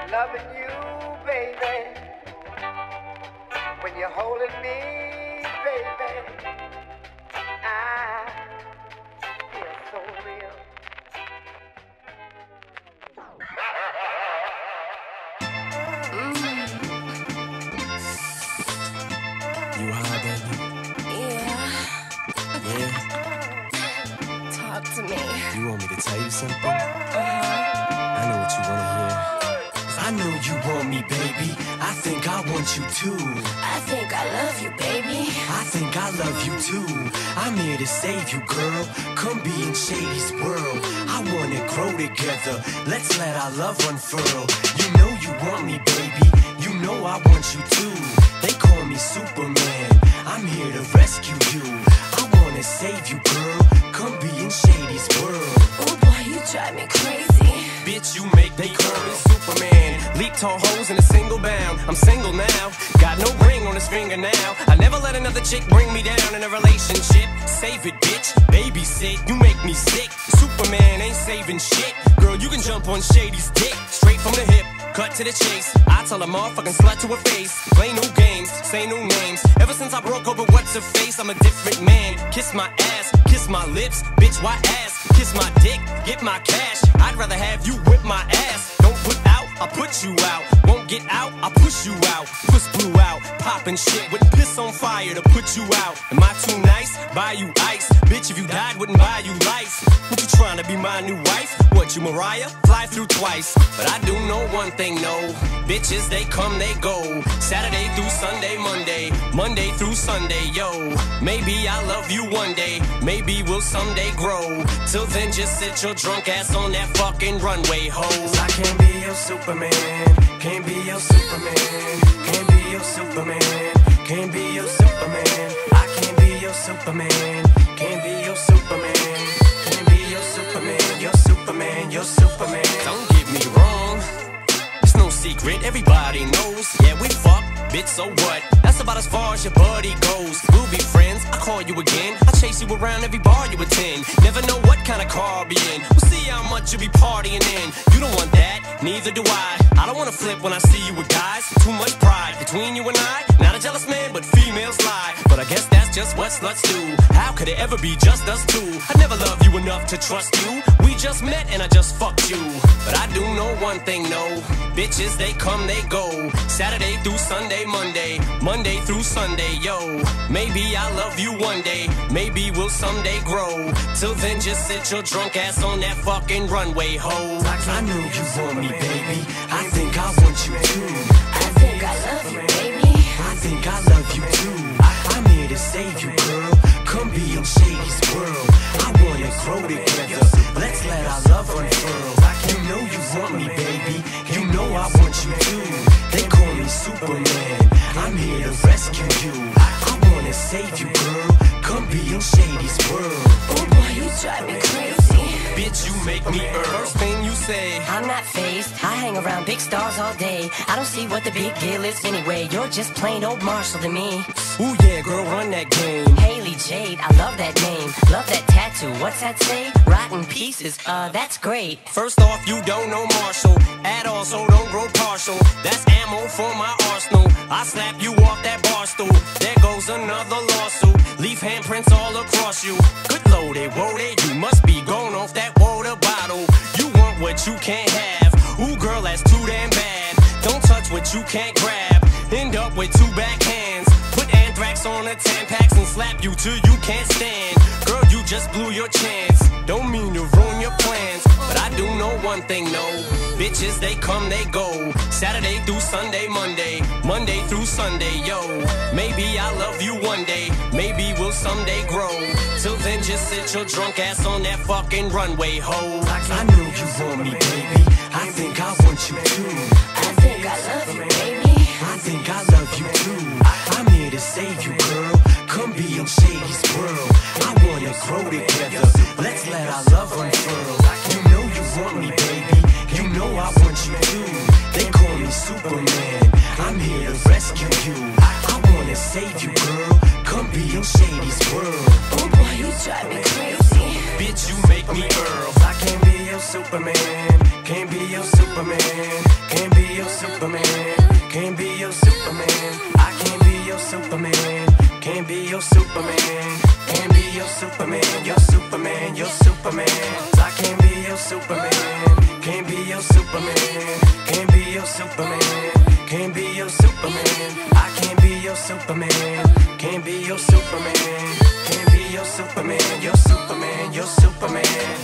loving you, baby. When you're holding me, baby, I feel so real. You high, baby? Yeah. Yeah? Talk to me. You want me to tell you something? I know what you wanna hear. I know you want me, baby. I think I want you too. I think I love you, baby. I think I love you too. I'm here to save you, girl. Come be in Shady's world. I wanna grow together. Let's let our love unfurl. You know you want me, baby. You know I want you too. They call me Superman. I'm here to rescue you. I wanna save you, girl. Come be in Shady's world. Oh boy, you drive me crazy. Bitch, you make me call me Superman. Leap tall hoes in a single bound. I'm single now. Got no ring on his finger now. I never let another chick bring me down in a relationship. Save it, bitch. Babysit. You make me sick. Superman ain't saving shit. Girl, you can jump on Shady's dick. Straight from the hip. Cut to the chase. I tell a motherfucking slut to her face. Play new games. Say new names. Ever since I broke up with what's her face, I'm a different man. Kiss my ass. Kiss my lips. Bitch, why ass? Kiss my dick. Get my cash. I'd rather have you whip my ass. Don't put out. I put you out. Won't get out. I push you out. Puss blew out. Poppin' shit. Wouldn't piss on fire to put you out. Am I too nice? Buy you ice. Bitch, if you died, wouldn't buy you life. What you trying to be my new wife? What, you Mariah? Fly through twice. But I do know one thing, no. Bitches, they come, they go. Saturday through Sunday, Monday. Monday through Sunday, yo. Maybe I'll love you one day. Maybe we'll someday grow. Till then, just sit your drunk ass on that fucking runway, ho. I can't be your Superman. Can't be your Superman. Can't be your Superman. Can't be your Superman. I can't be your Superman. Can't be your Superman. Can't be your Superman. Your Superman. Your Superman. Don't get me wrong. It's no secret. Everybody knows. Yeah, we fuck. Bitch, so what? That's about as far as your buddy goes. We'll be friends. I call you again. I chase you around every bar you attend. Never know what kind of car I'll be in. We'll see how much you be partying in. You don't want that. Neither do I. I don't wanna flip when I see you with guys. Too much pride between you and I. Not a jealous man, but females lie. But I guess that's just what sluts do. How could it ever be just us two? I never loved you enough to trust you. We just met and I just fucked you. But I do know one thing, no. Bitches, they come, they go. Saturday through Sunday, Monday. Monday through Sunday, yo. Maybe I'll love you one day. Maybe we'll someday grow. Till then, just sit your drunk ass on that fucking runway, ho. I know you want me, baby. I think I want you too. I think I love you, baby. I think I love you too. I'm here to save you, girl. Come be in Shady's world. I wanna grow together. Let's let our love unfurl. You know you want me, baby. You know I want you too. They call me Superman. I'm here to rescue you. I wanna save you, girl. Come be in Shady's world. Oh boy, you drive me crazy. Bitch, you make me First thing you say. I'm not phased. I hang around big stars all day. I don't see what the big deal is anyway. You're just plain old Marshall to me. Ooh yeah, girl, run that game. Haley Jade, I love that name. Love that tattoo. What's that say? Rotten pieces. That's great. First off, you don't know Marshall at all, so don't grow partial. That's ammo for my arsenal. I slap you off that bar stool. There goes another lawsuit. Leave handprints all across you. Good loaded, woaded, you must be going off that water bottle. You want what you can't have. Ooh, girl, that's too damn bad. Don't touch what you can't grab. End up with two backhands. Put anthrax on the Tampax and slap you till you can't stand. Girl, you just blew your chance. Don't mean to ruin your plans, but I do know one thing, no. Bitches, they come, they go. Saturday through Sunday, Monday. Monday through Sunday, yo. Maybe I'll love you one day. Maybe we'll someday grow. Till then, just sit your drunk ass on that fucking runway, ho. I know you want me, baby. I think I want you too. I think I love you, baby. I think I love you too. I'm here to save you, girl. Come be in Shady's world. I wanna grow together. Let's let our love unfurl. You know you want me, baby. You know I want you too. They call me Superman. I'm here to rescue you. I wanna save you, girl. Come be in Shady's world. Oh boy, you drive me crazy. Bitch, you make me Earl. I can't be your Superman. Can't be your Superman. Can't be your your Superman. Can't be your Superman. Can't be your Superman. I can't be your Superman. Can't be your Superman. Can't be your Superman. Your Superman. Your Superman.